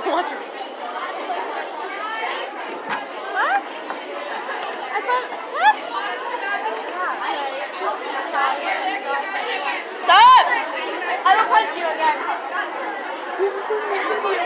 Watch it. What? I thought, what? Stop! I will punch you again.